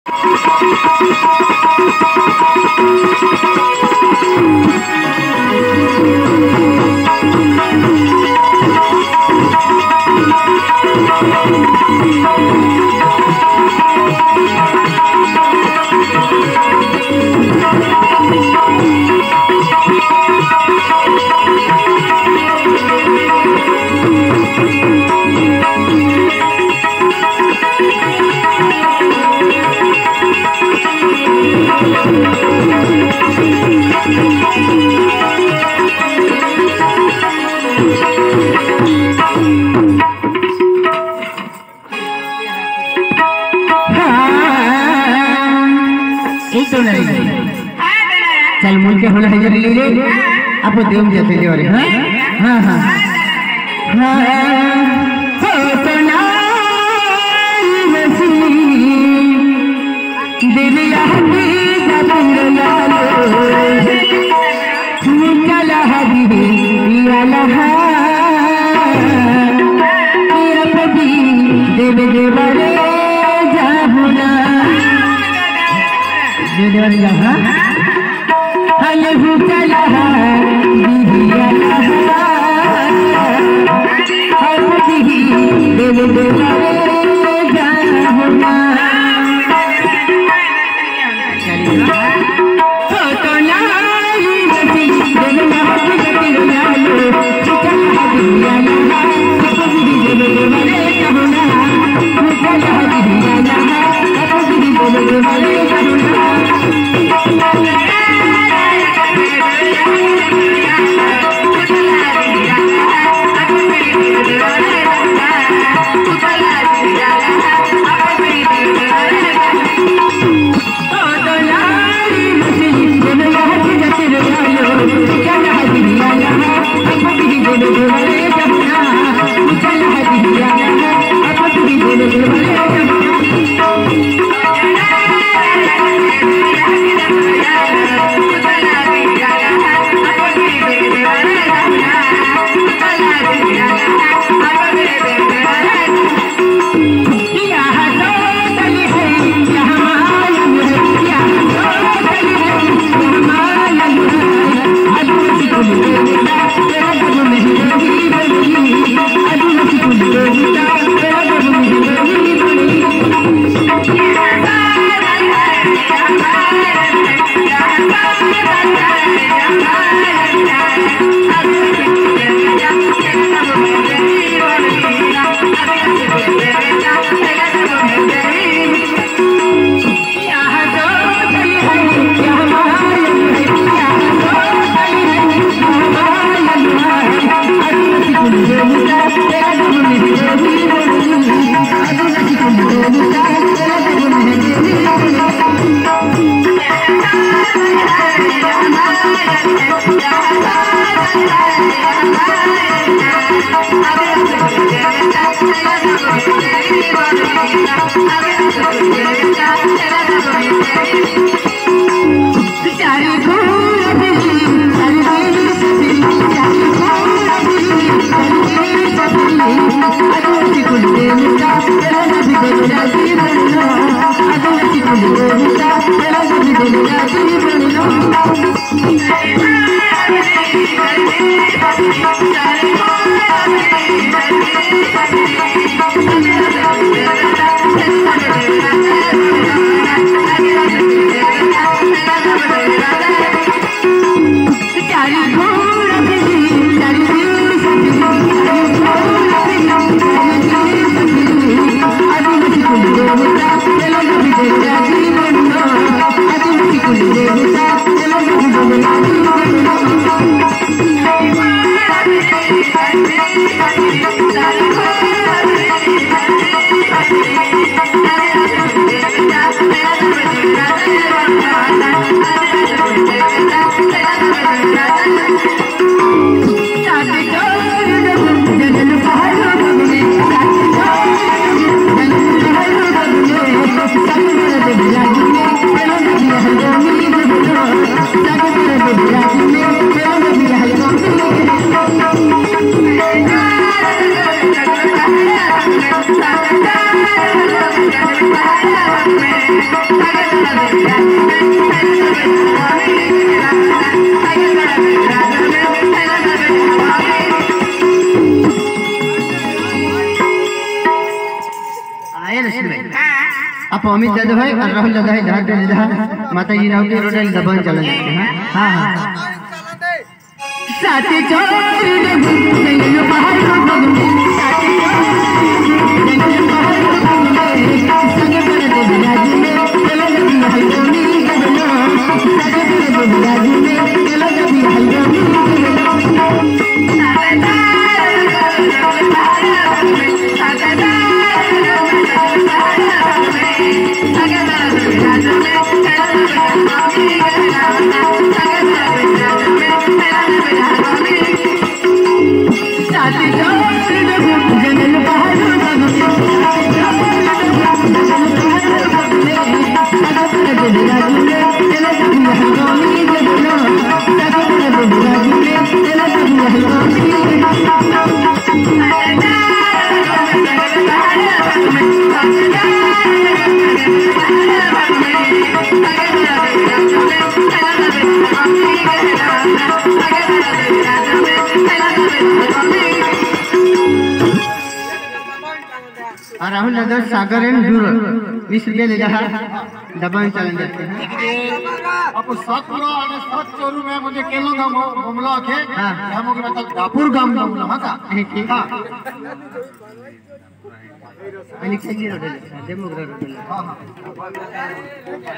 चल मूल के होना है जरी ले अब देव जैसे ले और हां हां हां हो तना नसी दिल यादी जबंग लालो निकल हबीबी या लहा तेरा कभी देव देवरे जाबुना देव जहां हलहु चला बिहिया हरदी देव देवरे जाहुना हो तो नाई नसी देव यादी जतिरो यालो चला बिहिया हरदी देव देवरे जाहुना चला बिहिया हरदी देव देवरे जाहुना आप अमित दादा भाई और राहुल दादा है धार दादा माता जी राव के रोडल दबन चलन जाते हैं। हाँ हाँ साथी चोर जंगल पहाड़ साथी जंगल पहाड़ संग पर दे बिलाजी में चलो जब हल्दी गबना संग पर दे बिलाजी में चलो जब हल्दी राहुल दादा सागर एंड दूर 20 रुपया ले रहा दबन चलन जाते हैं। अब सतपुरा और सतचोरू में मुझे केलो गांव घुमलो के हम के मतलब दापुर गांव घुमलो हां ठीक हां अनि खेली रोड डेमोग्रा रोड हां हां